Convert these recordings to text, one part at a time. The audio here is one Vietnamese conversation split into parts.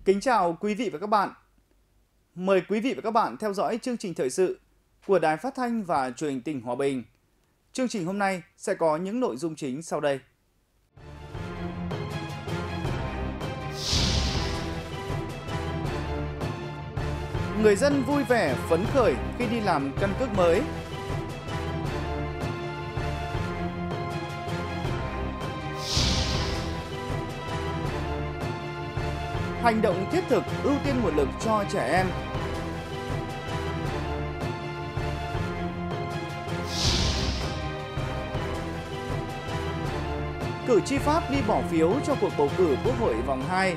Kính chào quý vị và các bạn. Mời quý vị và các bạn theo dõi chương trình thời sự của Đài Phát thanh và Truyền hình tỉnh Hòa Bình. Chương trình hôm nay sẽ có những nội dung chính sau đây. Người dân vui vẻ, phấn khởi khi đi làm căn cước mới. Hành động thiết thực ưu tiên nguồn lực cho trẻ em. Cử tri Pháp đi bỏ phiếu cho cuộc bầu cử Quốc hội vòng 2.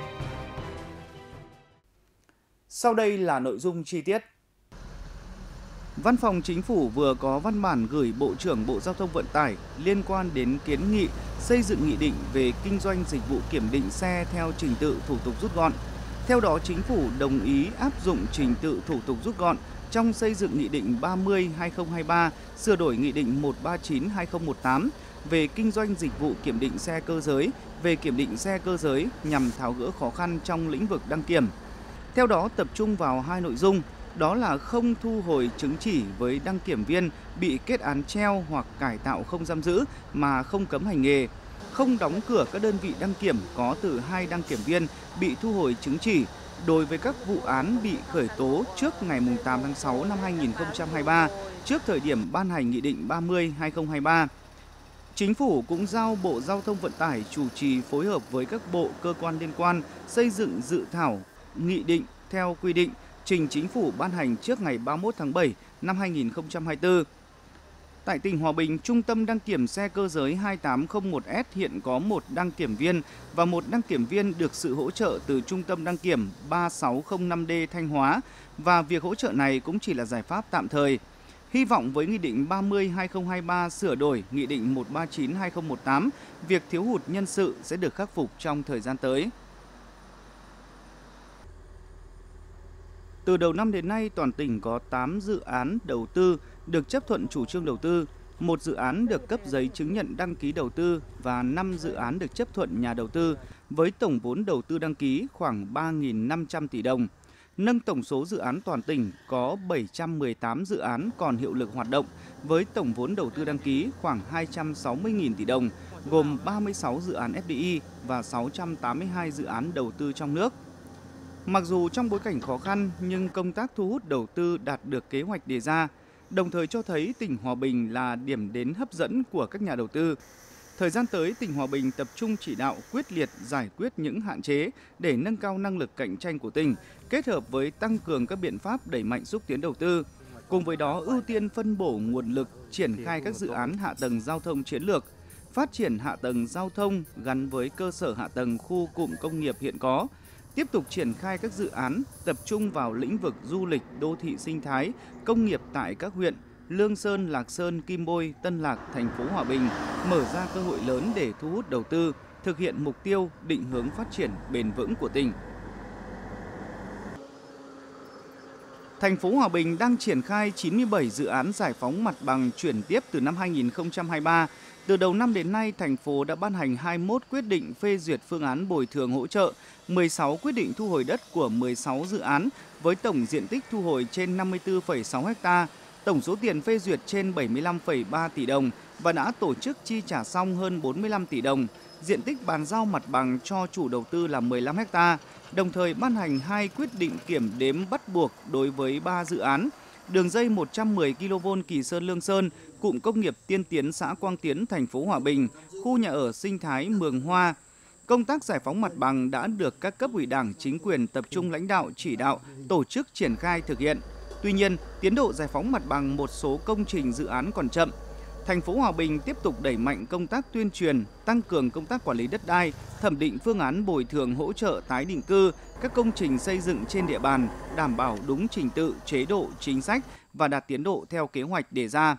Sau đây là nội dung chi tiết. Văn phòng Chính phủ vừa có văn bản gửi Bộ trưởng Bộ Giao thông Vận tải liên quan đến kiến nghị xây dựng nghị định về kinh doanh dịch vụ kiểm định xe theo trình tự thủ tục rút gọn. Theo đó, Chính phủ đồng ý áp dụng trình tự thủ tục rút gọn trong xây dựng Nghị định 30/2023, sửa đổi Nghị định 139/2018 về kinh doanh dịch vụ kiểm định xe cơ giới, về kiểm định xe cơ giới nhằm tháo gỡ khó khăn trong lĩnh vực đăng kiểm. Theo đó, tập trung vào hai nội dung, đó là không thu hồi chứng chỉ với đăng kiểm viên bị kết án treo hoặc cải tạo không giam giữ mà không cấm hành nghề, không đóng cửa các đơn vị đăng kiểm có từ 2 đăng kiểm viên bị thu hồi chứng chỉ đối với các vụ án bị khởi tố trước ngày 8 tháng 6 năm 2023, trước thời điểm ban hành Nghị định 30/2023. Chính phủ cũng giao Bộ Giao thông Vận tải chủ trì phối hợp với các bộ cơ quan liên quan xây dựng dự thảo nghị định theo quy định, trình Chính phủ ban hành trước ngày 31 tháng 7 năm 2024. Tại tỉnh Hòa Bình, Trung tâm đăng kiểm xe cơ giới 2801S hiện có 1 đăng kiểm viên và 1 đăng kiểm viên được sự hỗ trợ từ Trung tâm đăng kiểm 3605D Thanh Hóa, và việc hỗ trợ này cũng chỉ là giải pháp tạm thời. Hy vọng với Nghị định 30/2023 sửa đổi Nghị định 139/2018, việc thiếu hụt nhân sự sẽ được khắc phục trong thời gian tới. Từ đầu năm đến nay, toàn tỉnh có 8 dự án đầu tư được chấp thuận chủ trương đầu tư, 1 dự án được cấp giấy chứng nhận đăng ký đầu tư và 5 dự án được chấp thuận nhà đầu tư, với tổng vốn đầu tư đăng ký khoảng 3.500 tỷ đồng. Nâng tổng số dự án toàn tỉnh có 718 dự án còn hiệu lực hoạt động, với tổng vốn đầu tư đăng ký khoảng 260.000 tỷ đồng, gồm 36 dự án FDI và 682 dự án đầu tư trong nước. Mặc dù trong bối cảnh khó khăn nhưng công tác thu hút đầu tư đạt được kế hoạch đề ra, đồng thời cho thấy tỉnh Hòa Bình là điểm đến hấp dẫn của các nhà đầu tư. Thời gian tới, tỉnh Hòa Bình tập trung chỉ đạo quyết liệt giải quyết những hạn chế để nâng cao năng lực cạnh tranh của tỉnh, kết hợp với tăng cường các biện pháp đẩy mạnh xúc tiến đầu tư. Cùng với đó, ưu tiên phân bổ nguồn lực triển khai các dự án hạ tầng giao thông chiến lược, phát triển hạ tầng giao thông gắn với cơ sở hạ tầng khu cụm công nghiệp hiện có, tiếp tục triển khai các dự án tập trung vào lĩnh vực du lịch, đô thị sinh thái, công nghiệp tại các huyện Lương Sơn, Lạc Sơn, Kim Bôi, Tân Lạc, thành phố Hòa Bình, mở ra cơ hội lớn để thu hút đầu tư, thực hiện mục tiêu định hướng phát triển bền vững của tỉnh. Thành phố Hòa Bình đang triển khai 97 dự án giải phóng mặt bằng chuyển tiếp từ năm 2023. Từ đầu năm đến nay, thành phố đã ban hành 21 quyết định phê duyệt phương án bồi thường hỗ trợ, 16 quyết định thu hồi đất của 16 dự án với tổng diện tích thu hồi trên 54,6 ha, tổng số tiền phê duyệt trên 75,3 tỷ đồng và đã tổ chức chi trả xong hơn 45 tỷ đồng. Diện tích bàn giao mặt bằng cho chủ đầu tư là 15 ha, đồng thời ban hành 2 quyết định kiểm đếm bắt buộc đối với 3 dự án. Đường dây 110 kV Kỳ Sơn Lương Sơn, cụm công nghiệp Tiên Tiến xã Quang Tiến, thành phố Hòa Bình, khu nhà ở sinh thái Mường Hoa. Công tác giải phóng mặt bằng đã được các cấp ủy Đảng, chính quyền tập trung lãnh đạo, chỉ đạo, tổ chức triển khai thực hiện. Tuy nhiên, tiến độ giải phóng mặt bằng một số công trình dự án còn chậm. Thành phố Hòa Bình tiếp tục đẩy mạnh công tác tuyên truyền, tăng cường công tác quản lý đất đai, thẩm định phương án bồi thường hỗ trợ tái định cư các công trình xây dựng trên địa bàn, đảm bảo đúng trình tự, chế độ, chính sách và đạt tiến độ theo kế hoạch đề ra.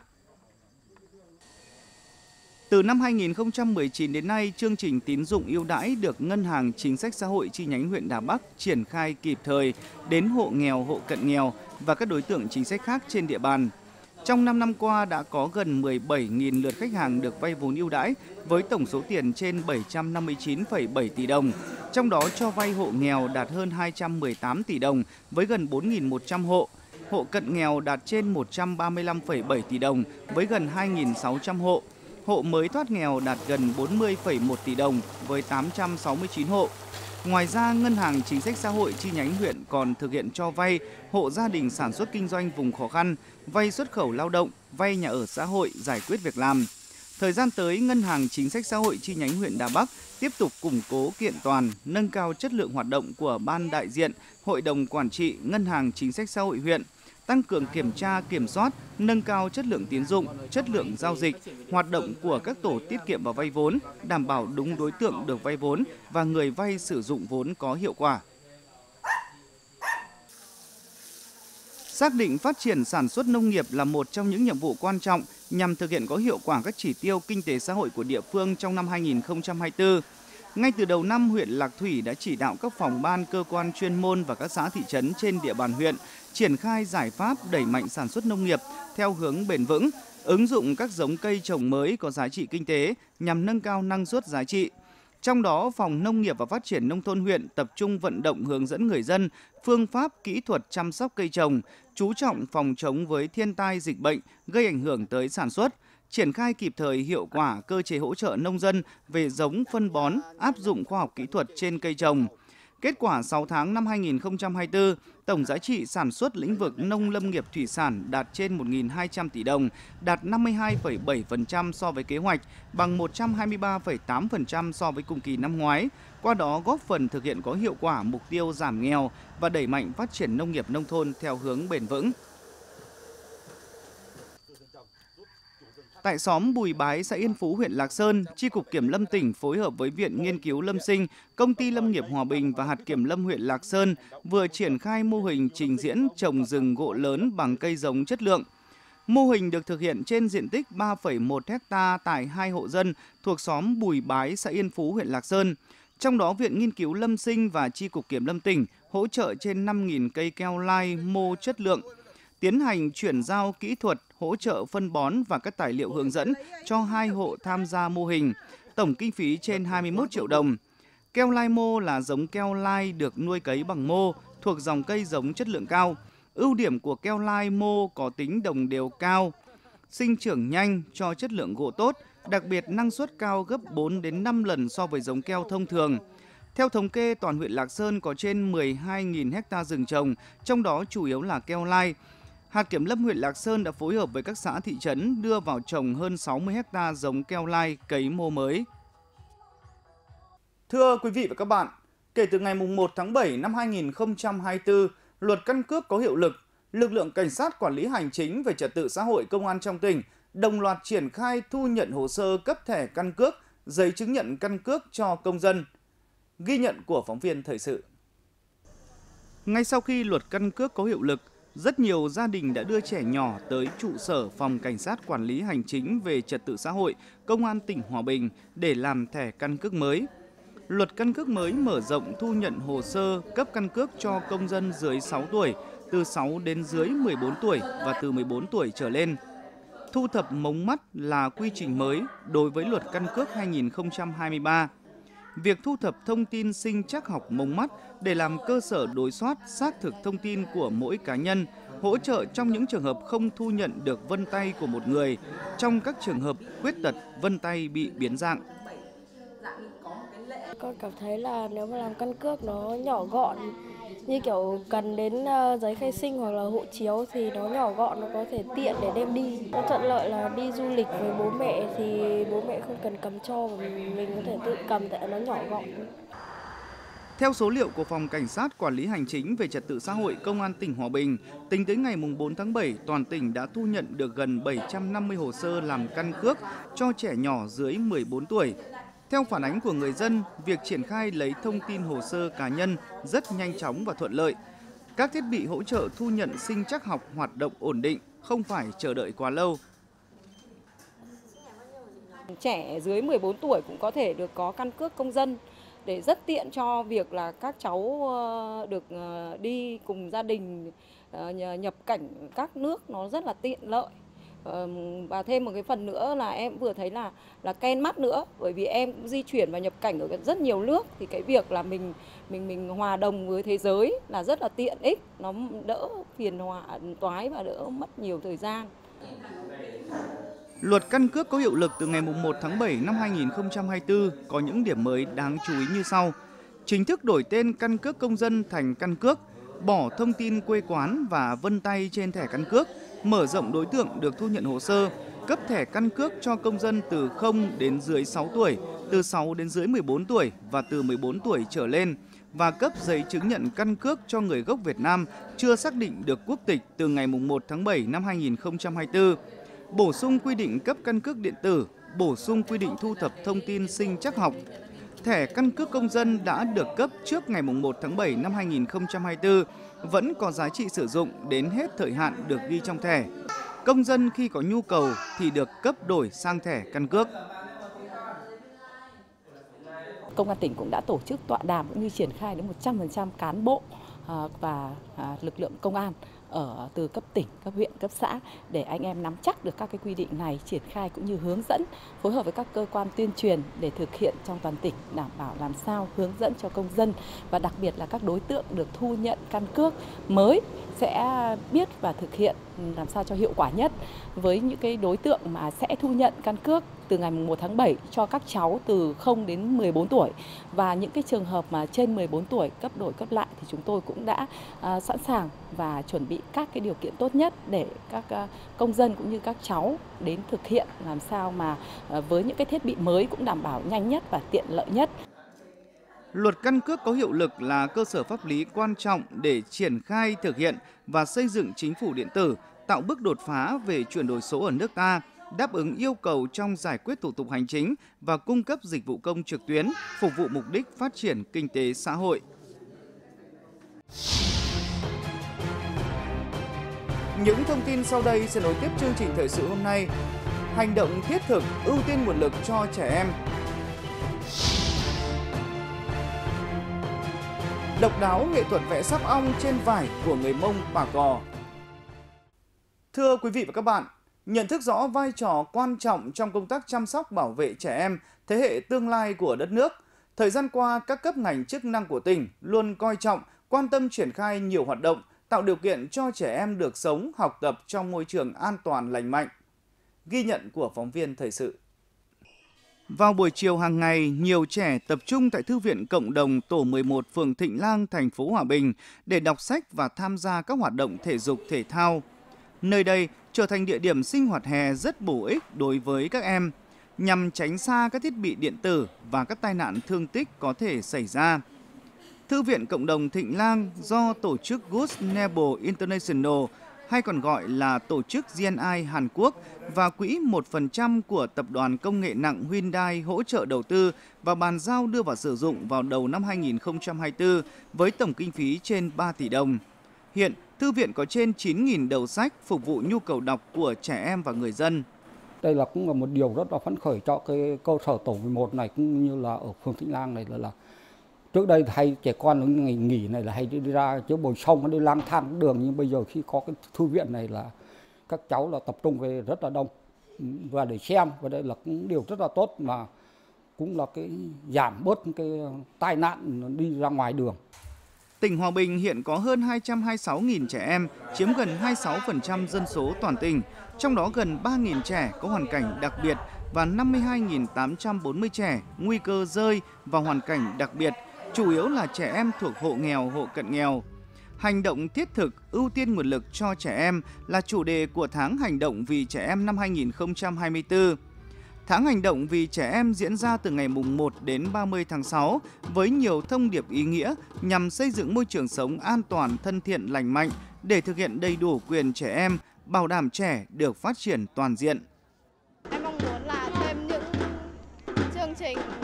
Từ năm 2019 đến nay, chương trình tín dụng ưu đãi được Ngân hàng Chính sách Xã hội chi nhánh huyện Đà Bắc triển khai kịp thời đến hộ nghèo, hộ cận nghèo và các đối tượng chính sách khác trên địa bàn. Trong 5 năm qua đã có gần 17.000 lượt khách hàng được vay vốn ưu đãi với tổng số tiền trên 759,7 tỷ đồng. Trong đó cho vay hộ nghèo đạt hơn 218 tỷ đồng với gần 4.100 hộ, hộ cận nghèo đạt trên 135,7 tỷ đồng với gần 2.600 hộ, hộ mới thoát nghèo đạt gần 40,1 tỷ đồng với 869 hộ. Ngoài ra, Ngân hàng Chính sách Xã hội chi nhánh huyện còn thực hiện cho vay hộ gia đình sản xuất kinh doanh vùng khó khăn, vay xuất khẩu lao động, vay nhà ở xã hội, giải quyết việc làm. Thời gian tới, Ngân hàng Chính sách Xã hội chi nhánh huyện Đà Bắc tiếp tục củng cố kiện toàn, nâng cao chất lượng hoạt động của Ban đại diện, Hội đồng Quản trị Ngân hàng Chính sách Xã hội huyện, tăng cường kiểm tra, kiểm soát, nâng cao chất lượng tín dụng, chất lượng giao dịch, hoạt động của các tổ tiết kiệm và vay vốn, đảm bảo đúng đối tượng được vay vốn và người vay sử dụng vốn có hiệu quả. Xác định phát triển sản xuất nông nghiệp là một trong những nhiệm vụ quan trọng nhằm thực hiện có hiệu quả các chỉ tiêu kinh tế xã hội của địa phương trong năm 2024. Ngay từ đầu năm, huyện Lạc Thủy đã chỉ đạo các phòng ban, cơ quan chuyên môn và các xã thị trấn trên địa bàn huyện triển khai giải pháp đẩy mạnh sản xuất nông nghiệp theo hướng bền vững, ứng dụng các giống cây trồng mới có giá trị kinh tế nhằm nâng cao năng suất giá trị. Trong đó, Phòng Nông nghiệp và Phát triển Nông thôn huyện tập trung vận động hướng dẫn người dân phương pháp kỹ thuật chăm sóc cây trồng, chú trọng phòng chống với thiên tai dịch bệnh gây ảnh hưởng tới sản xuất, triển khai kịp thời hiệu quả cơ chế hỗ trợ nông dân về giống phân bón, áp dụng khoa học kỹ thuật trên cây trồng. Kết quả 6 tháng năm 2024, tổng giá trị sản xuất lĩnh vực nông lâm nghiệp thủy sản đạt trên 1.200 tỷ đồng, đạt 52,7% so với kế hoạch, bằng 123,8% so với cùng kỳ năm ngoái. Qua đó góp phần thực hiện có hiệu quả mục tiêu giảm nghèo và đẩy mạnh phát triển nông nghiệp nông thôn theo hướng bền vững. Tại xóm Bùi Bái, xã Yên Phú, huyện Lạc Sơn, Chi cục Kiểm lâm tỉnh phối hợp với Viện Nghiên cứu Lâm sinh, Công ty Lâm nghiệp Hòa Bình và Hạt Kiểm lâm huyện Lạc Sơn vừa triển khai mô hình trình diễn trồng rừng gỗ lớn bằng cây giống chất lượng. Mô hình được thực hiện trên diện tích 3,1 ha tại 2 hộ dân thuộc xóm Bùi Bái, xã Yên Phú, huyện Lạc Sơn. Trong đó, Viện Nghiên cứu Lâm sinh và Chi cục Kiểm lâm tỉnh hỗ trợ trên 5.000 cây keo lai mô chất lượng, tiến hành chuyển giao kỹ thuật, hỗ trợ phân bón và các tài liệu hướng dẫn cho 2 hộ tham gia mô hình, tổng kinh phí trên 21 triệu đồng. Keo lai mô là giống keo lai được nuôi cấy bằng mô, thuộc dòng cây giống chất lượng cao. Ưu điểm của keo lai mô có tính đồng đều cao, sinh trưởng nhanh, cho chất lượng gỗ tốt, đặc biệt năng suất cao gấp 4 đến 5 lần so với giống keo thông thường. Theo thống kê, toàn huyện Lạc Sơn có trên 12.000 ha rừng trồng, trong đó chủ yếu là keo lai. Hạt Kiểm lâm huyện Lạc Sơn đã phối hợp với các xã thị trấn đưa vào trồng hơn 60 ha giống keo lai cấy mô mới. Thưa quý vị và các bạn, kể từ ngày 1 tháng 7 năm 2024, Luật Căn cước có hiệu lực, lực lượng Cảnh sát Quản lý Hành chính về Trật tự xã hội Công an trong tỉnh đồng loạt triển khai thu nhận hồ sơ cấp thẻ căn cước, giấy chứng nhận căn cước cho công dân. Ghi nhận của phóng viên thời sự. Ngay sau khi Luật Căn cước có hiệu lực, rất nhiều gia đình đã đưa trẻ nhỏ tới trụ sở Phòng Cảnh sát Quản lý Hành chính về Trật tự xã hội Công an tỉnh Hòa Bình để làm thẻ căn cước mới. Luật căn cước mới mở rộng thu nhận hồ sơ cấp căn cước cho công dân dưới 6 tuổi, từ 6 đến dưới 14 tuổi và từ 14 tuổi trở lên. Thu thập mống mắt là quy trình mới đối với Luật Căn cước 2023. Việc thu thập thông tin sinh trắc học mống mắt để làm cơ sở đối soát xác thực thông tin của mỗi cá nhân, hỗ trợ trong những trường hợp không thu nhận được vân tay của một người, trong các trường hợp khuyết tật vân tay bị biến dạng. Con cảm thấy là nếu mà làm căn cước nó nhỏ gọn, như kiểu cần đến giấy khai sinh hoặc là hộ chiếu thì nó nhỏ gọn, nó có thể tiện để đem đi. Nó thuận lợi là đi du lịch với bố mẹ thì bố mẹ không cần cầm cho, mình có thể tự cầm tại nó nhỏ gọn. Theo số liệu của Phòng Cảnh sát Quản lý Hành chính về Trật tự xã hội Công an tỉnh Hòa Bình, tính tới ngày 4 tháng 7, toàn tỉnh đã thu nhận được gần 750 hồ sơ làm căn cước cho trẻ nhỏ dưới 14 tuổi. Theo phản ánh của người dân, việc triển khai lấy thông tin hồ sơ cá nhân rất nhanh chóng và thuận lợi. Các thiết bị hỗ trợ thu nhận sinh trắc học hoạt động ổn định, không phải chờ đợi quá lâu. Trẻ dưới 14 tuổi cũng có thể được có căn cước công dân để rất tiện cho việc là các cháu được đi cùng gia đình nhập cảnh các nước, nó rất là tiện lợi. Và thêm một cái phần nữa là em vừa thấy là ken mắt nữa, bởi vì em cũng di chuyển và nhập cảnh ở rất nhiều nước, thì cái việc là mình hòa đồng với thế giới là rất là tiện ích, nó đỡ phiền toái và đỡ mất nhiều thời gian. Luật căn cước có hiệu lực từ ngày 1 tháng 7 năm 2024 có những điểm mới đáng chú ý như sau. Chính thức đổi tên căn cước công dân thành căn cước, bỏ thông tin quê quán và vân tay trên thẻ căn cước, mở rộng đối tượng được thu nhận hồ sơ, cấp thẻ căn cước cho công dân từ 0 đến dưới 6 tuổi, từ 6 đến dưới 14 tuổi và từ 14 tuổi trở lên, và cấp giấy chứng nhận căn cước cho người gốc Việt Nam chưa xác định được quốc tịch từ ngày 1 tháng 7 năm 2024. Bổ sung quy định cấp căn cước điện tử, bổ sung quy định thu thập thông tin sinh trắc học. Thẻ căn cước công dân đã được cấp trước ngày 1 tháng 7 năm 2024 vẫn có giá trị sử dụng đến hết thời hạn được ghi trong thẻ. Công dân khi có nhu cầu thì được cấp đổi sang thẻ căn cước. Công an tỉnh cũng đã tổ chức tọa đàm cũng như triển khai đến 100% cán bộ và lực lượng công an từ cấp tỉnh, cấp huyện, cấp xã để anh em nắm chắc được các cái quy định này, triển khai cũng như hướng dẫn, phối hợp với các cơ quan tuyên truyền để thực hiện trong toàn tỉnh, đảm bảo làm sao hướng dẫn cho công dân và đặc biệt là các đối tượng được thu nhận căn cước mới sẽ biết và thực hiện làm sao cho hiệu quả nhất. Với những cái đối tượng mà sẽ thu nhận căn cước từ ngày 1 tháng 7 cho các cháu từ 0 đến 14 tuổi và những cái trường hợp mà trên 14 tuổi cấp đổi cấp lại thì chúng tôi cũng đã sẵn sàng và chuẩn bị các cái điều kiện tốt nhất để các công dân cũng như các cháu đến thực hiện làm sao mà với những cái thiết bị mới cũng đảm bảo nhanh nhất và tiện lợi nhất. Luật căn cước có hiệu lực là cơ sở pháp lý quan trọng để triển khai, thực hiện và xây dựng chính phủ điện tử, tạo bước đột phá về chuyển đổi số ở nước ta, đáp ứng yêu cầu trong giải quyết thủ tục hành chính và cung cấp dịch vụ công trực tuyến, phục vụ mục đích phát triển kinh tế xã hội. Những thông tin sau đây sẽ nối tiếp chương trình thời sự hôm nay. Hành động thiết thực ưu tiên nguồn lực cho trẻ em. Độc đáo nghệ thuật vẽ sáp ong trên vải của người Mông Pà Cò. Thưa quý vị và các bạn, nhận thức rõ vai trò quan trọng trong công tác chăm sóc bảo vệ trẻ em, thế hệ tương lai của đất nước, thời gian qua các cấp ngành chức năng của tỉnh luôn coi trọng, quan tâm triển khai nhiều hoạt động, tạo điều kiện cho trẻ em được sống, học tập trong môi trường an toàn lành mạnh. Ghi nhận của phóng viên thời sự. Vào buổi chiều hàng ngày, nhiều trẻ tập trung tại Thư viện Cộng đồng tổ 11 phường Thịnh Lang, thành phố Hòa Bình để đọc sách và tham gia các hoạt động thể dục thể thao. Nơi đây trở thành địa điểm sinh hoạt hè rất bổ ích đối với các em, nhằm tránh xa các thiết bị điện tử và các tai nạn thương tích có thể xảy ra. Thư viện Cộng đồng Thịnh Lang do tổ chức Good Neighbor International, hay còn gọi là tổ chức GNI Hàn Quốc, và quỹ 1% của tập đoàn công nghệ nặng Hyundai hỗ trợ đầu tư và bàn giao đưa vào sử dụng vào đầu năm 2024 với tổng kinh phí trên 3 tỷ đồng. Hiện, thư viện có trên 9.000 đầu sách phục vụ nhu cầu đọc của trẻ em và người dân. Đây cũng là một điều rất là phấn khởi cho cái cơ sở tổ 11 này, cũng như là ở phường Thịnh Lang này là trước đây hay trẻ con ngày nghỉ này là hay đi ra chỗ bờ sông đi lang thang đường, nhưng bây giờ khi có cái thư viện này là các cháu là tập trung về rất là đông và để xem, và đây là cũng điều rất là tốt mà cũng là cái giảm bớt cái tai nạn đi ra ngoài đường. Tỉnh Hòa Bình hiện có hơn 226.000 trẻ em, chiếm gần 26% dân số toàn tỉnh, trong đó gần 3.000 trẻ có hoàn cảnh đặc biệt và 52.840 trẻ nguy cơ rơi vào hoàn cảnh đặc biệt, chủ yếu là trẻ em thuộc hộ nghèo, hộ cận nghèo. Hành động thiết thực, ưu tiên nguồn lực cho trẻ em là chủ đề của tháng hành động vì trẻ em năm 2024. Tháng hành động vì trẻ em diễn ra từ ngày 1 đến 30 tháng 6 với nhiều thông điệp ý nghĩa nhằm xây dựng môi trường sống an toàn, thân thiện, lành mạnh để thực hiện đầy đủ quyền trẻ em, bảo đảm trẻ được phát triển toàn diện. Em mong muốn là thêm những chương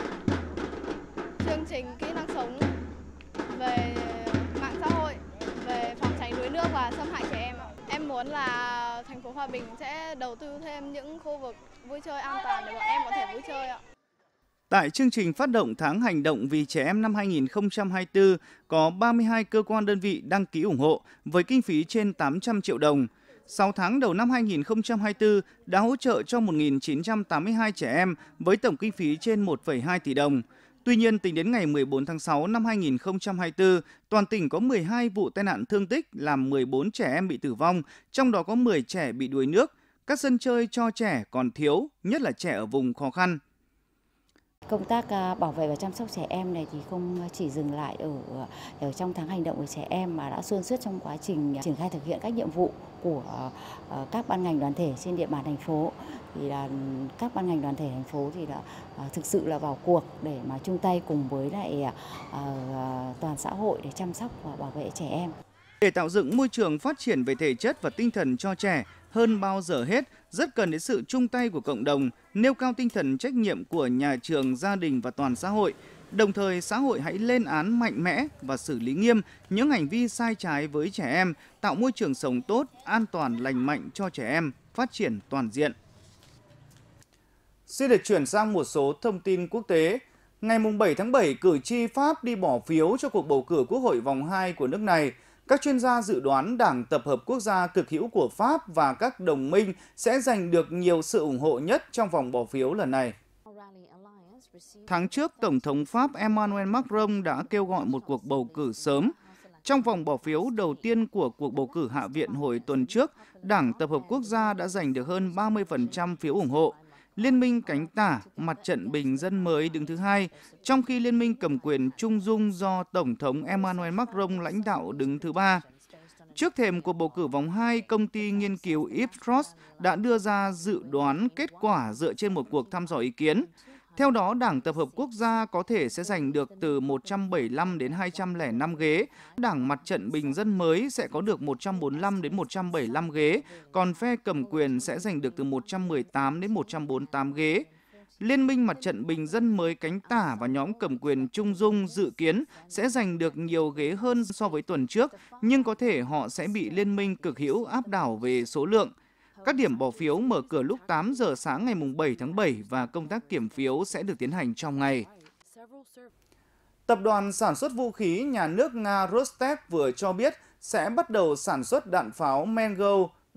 trình kỹ năng sống về mạng xã hội, về phòng tránh đuối nước và xâm hại trẻ em. Em muốn là thành phố Hòa Bình sẽ đầu tư thêm những khu vực vui chơi an toàn để bọn em có thể vui chơi ạ. Tại chương trình phát động tháng hành động vì trẻ em năm 2024, có 32 cơ quan đơn vị đăng ký ủng hộ với kinh phí trên 800 triệu đồng. 6 tháng đầu năm 2024 đã hỗ trợ cho 1.982 trẻ em với tổng kinh phí trên 1,2 tỷ đồng. Tuy nhiên, tính đến ngày 14 tháng 6 năm 2024, toàn tỉnh có 12 vụ tai nạn thương tích làm 14 trẻ em bị tử vong, trong đó có 10 trẻ bị đuối nước. Các sân chơi cho trẻ còn thiếu, nhất là trẻ ở vùng khó khăn. Công tác bảo vệ và chăm sóc trẻ em này thì không chỉ dừng lại ở trong tháng hành động của trẻ em mà đã xuyên suốt trong quá trình triển khai thực hiện các nhiệm vụ của các ban ngành đoàn thể trên địa bàn thành phố. Thì là các ban ngành đoàn thể thành phố thì đã thực sự là vào cuộc để mà chung tay cùng với lại toàn xã hội để chăm sóc và bảo vệ trẻ em. Để tạo dựng môi trường phát triển về thể chất và tinh thần cho trẻ, hơn bao giờ hết, rất cần đến sự chung tay của cộng đồng, nêu cao tinh thần trách nhiệm của nhà trường, gia đình và toàn xã hội. Đồng thời, xã hội hãy lên án mạnh mẽ và xử lý nghiêm những hành vi sai trái với trẻ em, tạo môi trường sống tốt, an toàn, lành mạnh cho trẻ em, phát triển toàn diện. Xin được chuyển sang một số thông tin quốc tế. Ngày 7 tháng 7, cử tri Pháp đi bỏ phiếu cho cuộc bầu cử Quốc hội vòng 2 của nước này. Các chuyên gia dự đoán Đảng Tập hợp Quốc gia cực hữu của Pháp và các đồng minh sẽ giành được nhiều sự ủng hộ nhất trong vòng bỏ phiếu lần này. Tháng trước, Tổng thống Pháp Emmanuel Macron đã kêu gọi một cuộc bầu cử sớm. Trong vòng bỏ phiếu đầu tiên của cuộc bầu cử Hạ viện hồi tuần trước, Đảng Tập hợp Quốc gia đã giành được hơn 30% phiếu ủng hộ. Liên minh cánh tả, Mặt trận Bình dân mới đứng thứ hai, trong khi Liên minh cầm quyền Trung dung do Tổng thống Emmanuel Macron lãnh đạo đứng thứ ba. Trước thềm cuộc bầu cử vòng 2, công ty nghiên cứu Ipsos đã đưa ra dự đoán kết quả dựa trên một cuộc thăm dò ý kiến. Theo đó, Đảng Tập hợp Quốc gia có thể sẽ giành được từ 175 đến 205 ghế, Đảng Mặt trận Bình dân mới sẽ có được 145 đến 175 ghế, còn phe cầm quyền sẽ giành được từ 118 đến 148 ghế. Liên minh Mặt trận Bình dân mới cánh tả và nhóm cầm quyền Trung dung dự kiến sẽ giành được nhiều ghế hơn so với tuần trước, nhưng có thể họ sẽ bị Liên minh cực hữu áp đảo về số lượng. Các điểm bỏ phiếu mở cửa lúc 8 giờ sáng ngày 7 tháng 7 và công tác kiểm phiếu sẽ được tiến hành trong ngày. Tập đoàn sản xuất vũ khí nhà nước Nga Rostec vừa cho biết sẽ bắt đầu sản xuất đạn pháo Mango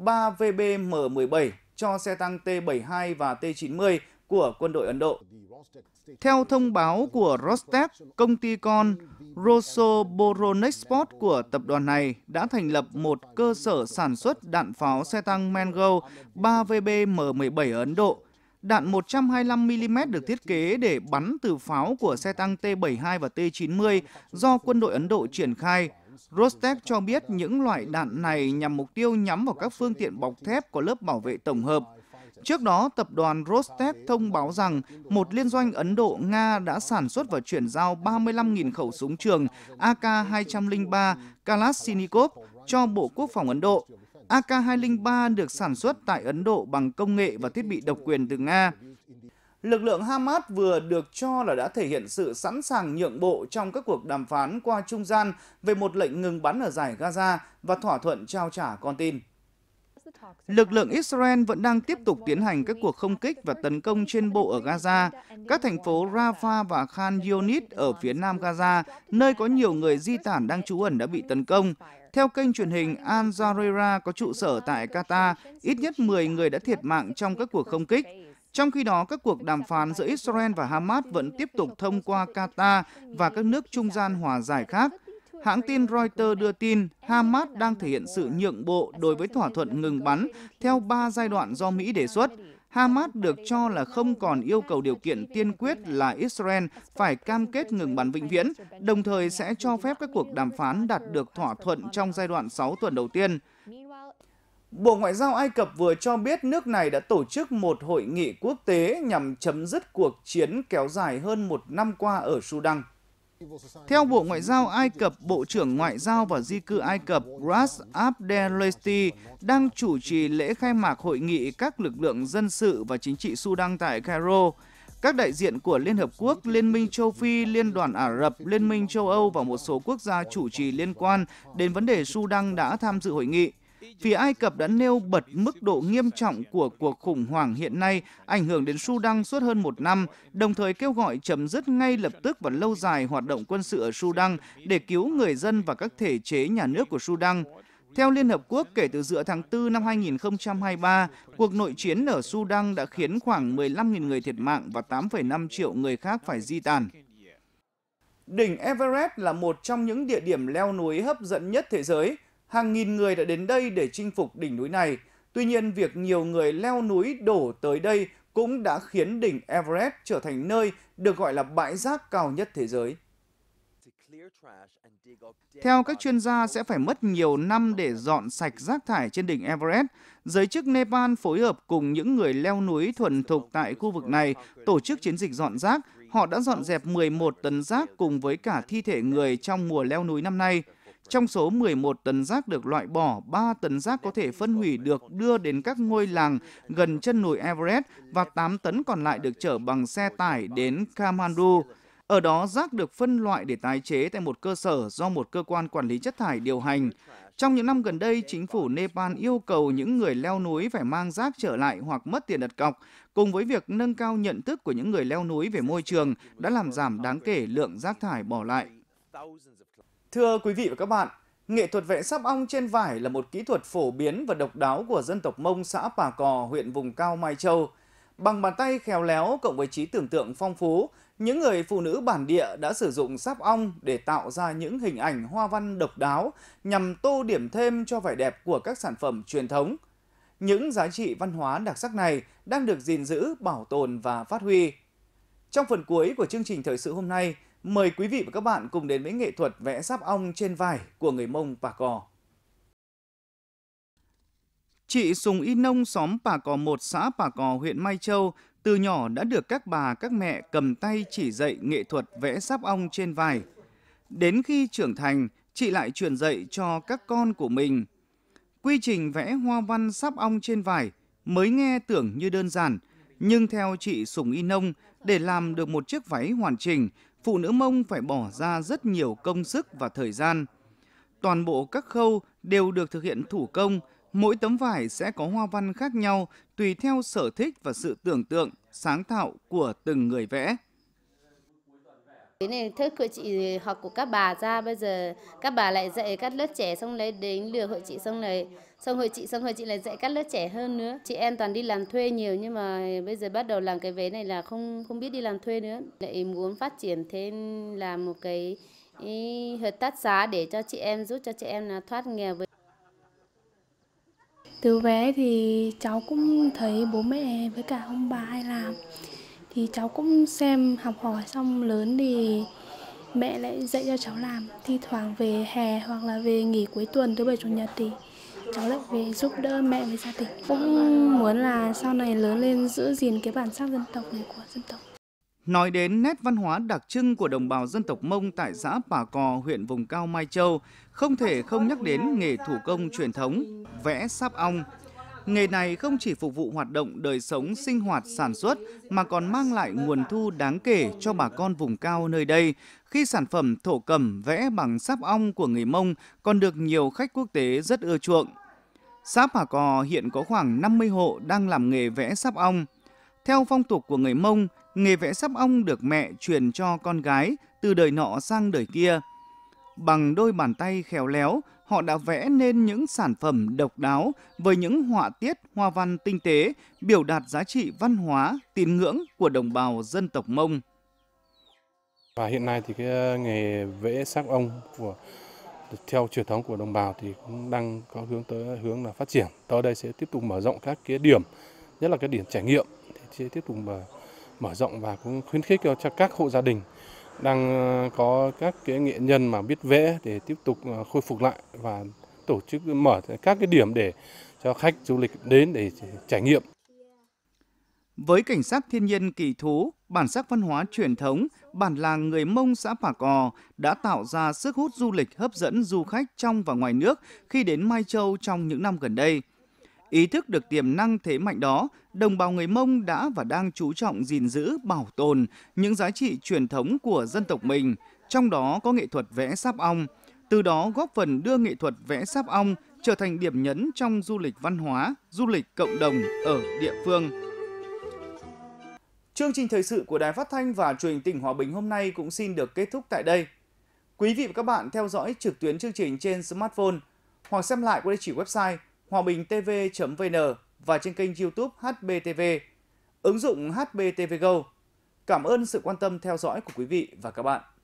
3VB-M17 cho xe tăng T-72 và T-90 của quân đội Ấn Độ. Theo thông báo của Rostec, công ty con Rosoboronexport của tập đoàn này đã thành lập một cơ sở sản xuất đạn pháo xe tăng Mango 3VB-M17 ở Ấn Độ. Đạn 125mm được thiết kế để bắn từ pháo của xe tăng T-72 và T-90 do quân đội Ấn Độ triển khai. Rostec cho biết những loại đạn này nhằm mục tiêu nhắm vào các phương tiện bọc thép có lớp bảo vệ tổng hợp. Trước đó, tập đoàn Rostec thông báo rằng một liên doanh Ấn Độ-Nga đã sản xuất và chuyển giao 35.000 khẩu súng trường AK-203 Kalashnikov cho Bộ Quốc phòng Ấn Độ. AK-203 được sản xuất tại Ấn Độ bằng công nghệ và thiết bị độc quyền từ Nga. Lực lượng Hamas vừa được cho là đã thể hiện sự sẵn sàng nhượng bộ trong các cuộc đàm phán qua trung gian về một lệnh ngừng bắn ở dải Gaza và thỏa thuận trao trả con tin. Lực lượng Israel vẫn đang tiếp tục tiến hành các cuộc không kích và tấn công trên bộ ở Gaza, các thành phố Rafah và Khan Younis ở phía nam Gaza, nơi có nhiều người di tản đang trú ẩn đã bị tấn công. Theo kênh truyền hình Al Jazeera có trụ sở tại Qatar, ít nhất 10 người đã thiệt mạng trong các cuộc không kích. Trong khi đó, các cuộc đàm phán giữa Israel và Hamas vẫn tiếp tục thông qua Qatar và các nước trung gian hòa giải khác. Hãng tin Reuters đưa tin Hamas đang thể hiện sự nhượng bộ đối với thỏa thuận ngừng bắn theo 3 giai đoạn do Mỹ đề xuất. Hamas được cho là không còn yêu cầu điều kiện tiên quyết là Israel phải cam kết ngừng bắn vĩnh viễn, đồng thời sẽ cho phép các cuộc đàm phán đạt được thỏa thuận trong giai đoạn 6 tuần đầu tiên. Bộ Ngoại giao Ai Cập vừa cho biết nước này đã tổ chức một hội nghị quốc tế nhằm chấm dứt cuộc chiến kéo dài hơn một năm qua ở Sudan. Theo Bộ Ngoại giao Ai Cập, Bộ trưởng Ngoại giao và Di cư Ai Cập Ras Abdelesti đang chủ trì lễ khai mạc hội nghị các lực lượng dân sự và chính trị Sudan tại Cairo. Các đại diện của Liên Hợp Quốc, Liên minh châu Phi, Liên đoàn Ả Rập, Liên minh châu Âu và một số quốc gia chủ trì liên quan đến vấn đề Sudan đã tham dự hội nghị. Phía Ai Cập đã nêu bật mức độ nghiêm trọng của cuộc khủng hoảng hiện nay ảnh hưởng đến Sudan suốt hơn một năm, đồng thời kêu gọi chấm dứt ngay lập tức và lâu dài hoạt động quân sự ở Sudan để cứu người dân và các thể chế nhà nước của Sudan. Theo Liên Hợp Quốc, kể từ giữa tháng 4 năm 2023, cuộc nội chiến ở Sudan đã khiến khoảng 15.000 người thiệt mạng và 8,5 triệu người khác phải di tản. Đỉnh Everest là một trong những địa điểm leo núi hấp dẫn nhất thế giới. Hàng nghìn người đã đến đây để chinh phục đỉnh núi này. Tuy nhiên, việc nhiều người leo núi đổ tới đây cũng đã khiến đỉnh Everest trở thành nơi được gọi là bãi rác cao nhất thế giới. Theo các chuyên gia, sẽ phải mất nhiều năm để dọn sạch rác thải trên đỉnh Everest. Giới chức Nepal phối hợp cùng những người leo núi thuần thục tại khu vực này tổ chức chiến dịch dọn rác. Họ đã dọn dẹp 11 tấn rác cùng với cả thi thể người trong mùa leo núi năm nay. Trong số 11 tấn rác được loại bỏ, 3 tấn rác có thể phân hủy được đưa đến các ngôi làng gần chân núi Everest và 8 tấn còn lại được chở bằng xe tải đến Kathmandu. Ở đó, rác được phân loại để tái chế tại một cơ sở do một cơ quan quản lý chất thải điều hành. Trong những năm gần đây, chính phủ Nepal yêu cầu những người leo núi phải mang rác trở lại hoặc mất tiền đặt cọc. Cùng với việc nâng cao nhận thức của những người leo núi về môi trường đã làm giảm đáng kể lượng rác thải bỏ lại. Thưa quý vị và các bạn, nghệ thuật vẽ sáp ong trên vải là một kỹ thuật phổ biến và độc đáo của dân tộc Mông xã Pà Cò, huyện vùng cao Mai Châu. Bằng bàn tay khéo léo cộng với trí tưởng tượng phong phú, những người phụ nữ bản địa đã sử dụng sáp ong để tạo ra những hình ảnh hoa văn độc đáo nhằm tô điểm thêm cho vẻ đẹp của các sản phẩm truyền thống. Những giá trị văn hóa đặc sắc này đang được gìn giữ, bảo tồn và phát huy. Trong phần cuối của chương trình thời sự hôm nay, mời quý vị và các bạn cùng đến với nghệ thuật vẽ sáp ong trên vải của người Mông Pà Cò. Chị Sùng Y Nông, xóm Pà Cò 1, xã Pà Cò, huyện Mai Châu, từ nhỏ đã được các bà, các mẹ cầm tay chỉ dạy nghệ thuật vẽ sáp ong trên vải. Đến khi trưởng thành, chị lại truyền dạy cho các con của mình. Quy trình vẽ hoa văn sáp ong trên vải mới nghe tưởng như đơn giản, nhưng theo chị Sùng Y Nông, để làm được một chiếc váy hoàn chỉnh, phụ nữ Mông phải bỏ ra rất nhiều công sức và thời gian. Toàn bộ các khâu đều được thực hiện thủ công, mỗi tấm vải sẽ có hoa văn khác nhau tùy theo sở thích và sự tưởng tượng, sáng tạo của từng người vẽ. Cái này thức của chị học của các bà ra, bây giờ các bà lại dạy các lớp trẻ, xong lấy đến lừa hội chị, xong hội chị lại dạy các lớp trẻ hơn nữa. Chị em toàn đi làm thuê nhiều, nhưng mà bây giờ bắt đầu làm cái vế này là không biết đi làm thuê nữa. Lại muốn phát triển thêm làm một cái hợp tác xã để cho chị em, giúp cho chị em là thoát nghèo. Từ bé thì cháu cũng thấy bố mẹ với cả ông bà hay làm, thì cháu cũng xem học hỏi, xong lớn thì mẹ lại dạy cho cháu làm. Thi thoảng về hè hoặc là về nghỉ cuối tuần thứ bảy chủ nhật thì cháu lại về giúp đỡ mẹ với gia đình. Cũng muốn là sau này lớn lên giữ gìn cái bản sắc dân tộc này của dân tộc. Nói đến nét văn hóa đặc trưng của đồng bào dân tộc Mông tại xã Pà Cò, huyện vùng cao Mai Châu, không thể không nhắc đến nghề thủ công truyền thống, vẽ sáp ong. Nghề này không chỉ phục vụ hoạt động đời sống sinh hoạt sản xuất mà còn mang lại nguồn thu đáng kể cho bà con vùng cao nơi đây, khi sản phẩm thổ cẩm vẽ bằng sáp ong của người Mông còn được nhiều khách quốc tế rất ưa chuộng. Xã Pà Cò hiện có khoảng 50 hộ đang làm nghề vẽ sáp ong. Theo phong tục của người Mông, nghề vẽ sáp ong được mẹ truyền cho con gái từ đời nọ sang đời kia. Bằng đôi bàn tay khéo léo, họ đã vẽ nên những sản phẩm độc đáo với những họa tiết, hoa văn tinh tế, biểu đạt giá trị văn hóa, tín ngưỡng của đồng bào dân tộc Mông. Và hiện nay thì cái nghề vẽ sáp ong theo truyền thống của đồng bào thì cũng đang có hướng là phát triển. Tới đây sẽ tiếp tục mở rộng các cái điểm, nhất là cái điểm trải nghiệm thì sẽ tiếp tục mở rộng và cũng khuyến khích cho các hộ gia đình đang có các cái nghệ nhân mà biết vẽ để tiếp tục khôi phục lại và tổ chức mở các cái điểm để cho khách du lịch đến để trải nghiệm. Với cảnh sắc thiên nhiên kỳ thú, bản sắc văn hóa truyền thống, bản làng người Mông xã Pà Cò đã tạo ra sức hút du lịch hấp dẫn du khách trong và ngoài nước khi đến Mai Châu trong những năm gần đây. Ý thức được tiềm năng thế mạnh đó, đồng bào người Mông đã và đang chú trọng gìn giữ, bảo tồn những giá trị truyền thống của dân tộc mình, trong đó có nghệ thuật vẽ sáp ong, từ đó góp phần đưa nghệ thuật vẽ sáp ong trở thành điểm nhấn trong du lịch văn hóa, du lịch cộng đồng ở địa phương. Chương trình thời sự của Đài Phát thanh và Truyền hình tỉnh Hòa Bình hôm nay cũng xin được kết thúc tại đây. Quý vị và các bạn theo dõi trực tuyến chương trình trên smartphone hoặc xem lại qua địa chỉ website hoabinhtv.vn và trên kênh YouTube HBTV, ứng dụng HBTV Go. Cảm ơn sự quan tâm theo dõi của quý vị và các bạn.